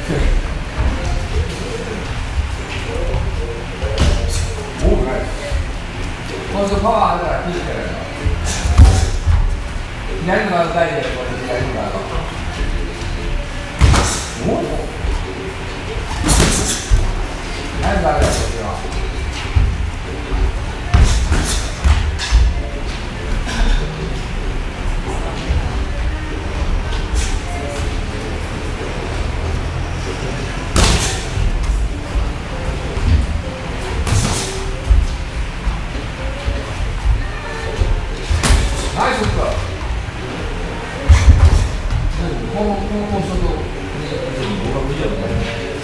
もうちょっとパワーあるから気づけないの。左の側大事だよ、これ左の側。おお。左の側だよ、こっちは。ナイスフック。このモーションと僕は無理だと思う。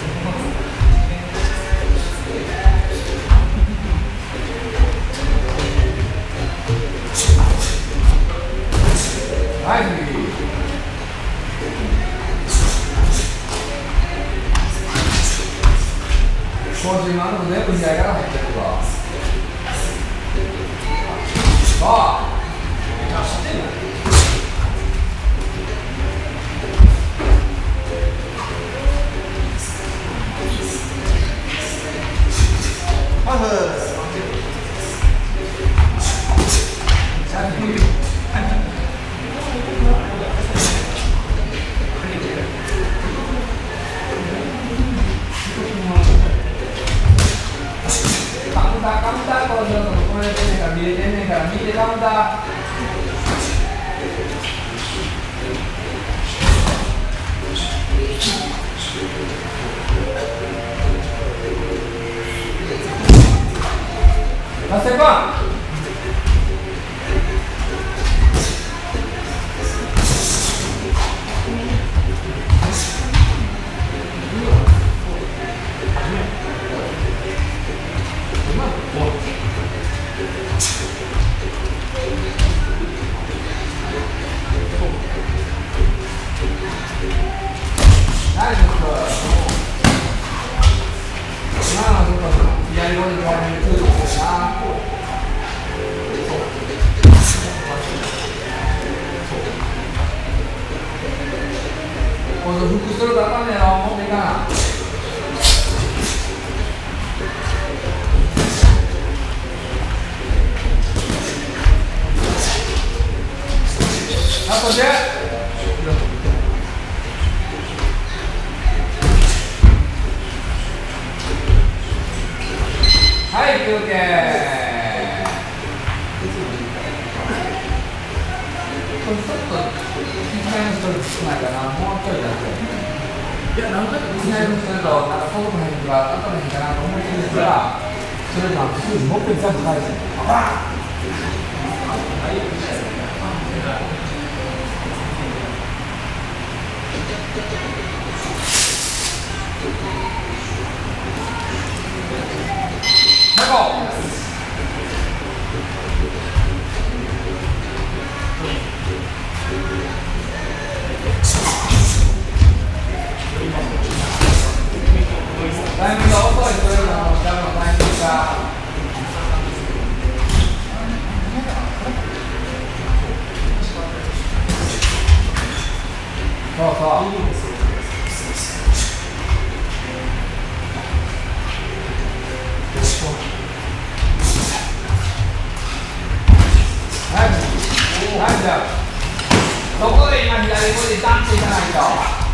ナイス右。今週今のとこ全部左から入ってるわ。ああ。複するとあかんねやろ、持っていかな。あとではい、休憩。ちょっと左のストレート少ないかな、もうちょいだけ。いや、なんか左のストレート、なんか遠くの辺が後の辺かなと思ってるんですが、それがすぐにもっぺんちゃんと返して、バーン。タイミングが遅いというのはダメのタイミングがそうそうナイスだ。そこで今左手でダンっていかないと。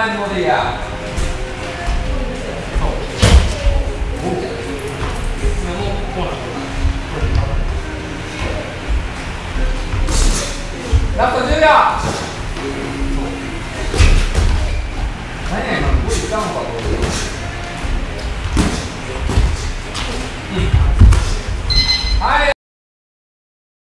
前の方でいいや。ラスト10秒。